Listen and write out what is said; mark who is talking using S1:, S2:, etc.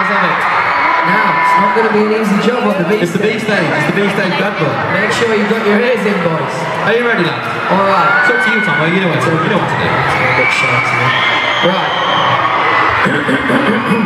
S1: Let's have it.
S2: Now, it's not going to be an easy job on the B
S1: It's the B stage. It's the B stage bad boy.
S2: Make sure you've got your ears in, boys.
S1: Are you ready, lads?
S2: Alright.
S1: It's up to you, Tom. You know what to do.
S2: It's a bit shy to me. Right.